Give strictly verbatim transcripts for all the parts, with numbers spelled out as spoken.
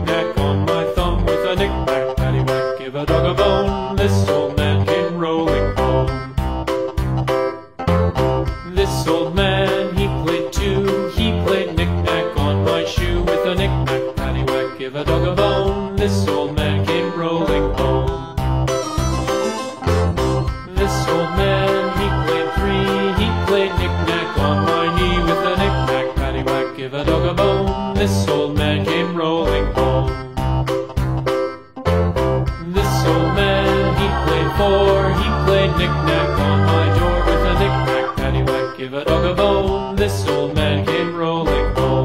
knick-knack on my thumb with a knick-knack, paddywhack, give a dog a bone. This old man came rolling home. This old man, he played too. He played knick-knack on my shoe with a knick-knack, paddywhack, give a dog a bone. This old man came rolling home. This old man, he played three. He played knick-knack on my knee with a knick-knack, paddywhack, give a dog a bone. This old man came rolling home. This old man, he played four. He played knick-knack on my door with a knick-knack, paddywhack, give a dog a bone. This old man came rolling home.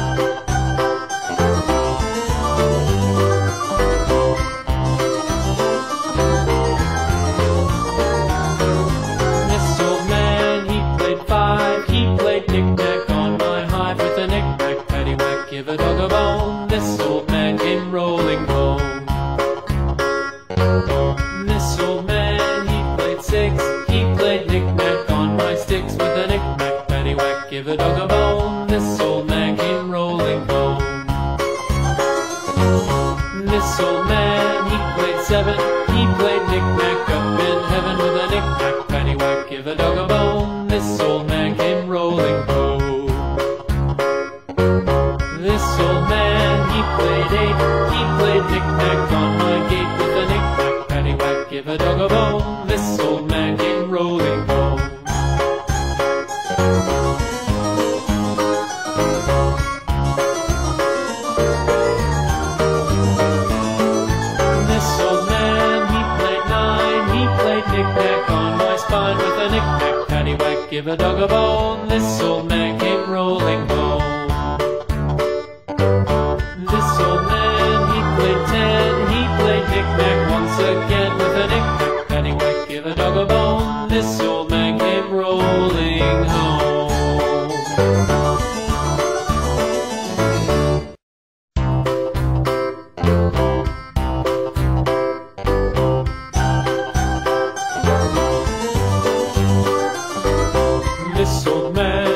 This old man, he played five. He played knick-knack on my hive with a knick-knack, paddywhack, give a dog a bone. This old man came rolling home. This old man, he played six. He played knick-knack on my sticks with a knick-knack, paddywhack, give a dog a bone. This old man came rolling home. This old man, he played seven. He played knick-knack up in heaven with a knick-knack, paddywhack, give a dog a bone. This old man came rolling home. This old man, he played eight. He played knick-knack on my gate with a knick-knack, paddywhack, give a dog a bone. This old man came rolling home. This old man, he played nine. He played knick-knack on my spine with a knick-knack, paddywhack, give a dog a bone. This old man came rolling home. This old man, he played ten. He played knick-knack once again with a knick-knack, paddywhack, give a dog a bone. This old man came rolling home. This old man,